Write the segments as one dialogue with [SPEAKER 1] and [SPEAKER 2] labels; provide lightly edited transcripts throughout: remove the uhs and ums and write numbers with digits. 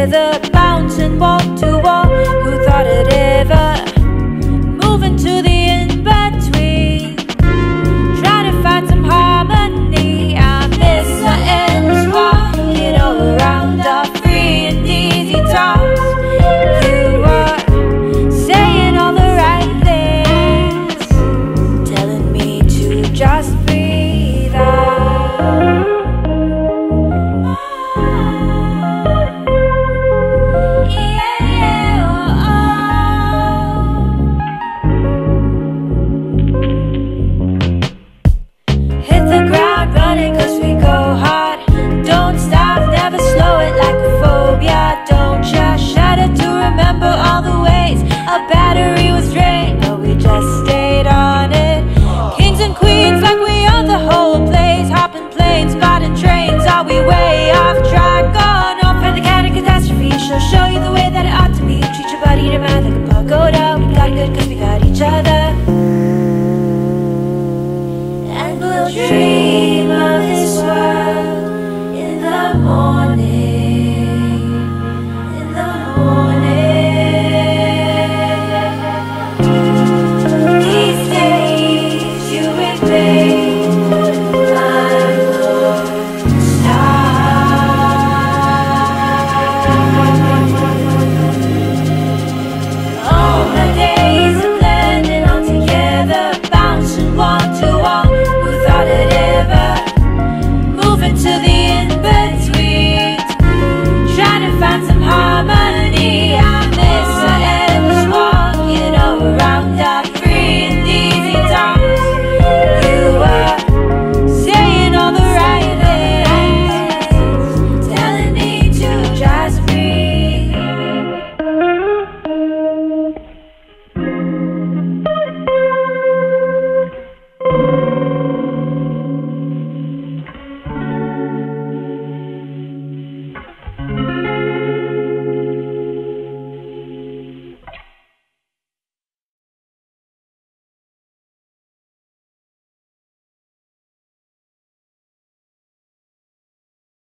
[SPEAKER 1] together, bouncing wall to wall. Who thought it ever? Moving to the in-between, trying to find some harmony. I miss the endless walking all around our free and easy talks. You were saying all the right things, telling me to just breathe out. All the ways a battery was drained, but we just stayed on it. Kings and queens like we own the whole place, hopping planes, spotting trains. Are we way off track? Gone off at the kind of catastrophe. She'll show you the way that it ought to be. Treat your body to mind like a pagoda. We got good cause we got each other, and we'll dream of this world in the morning.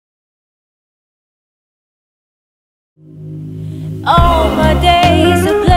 [SPEAKER 1] All my days of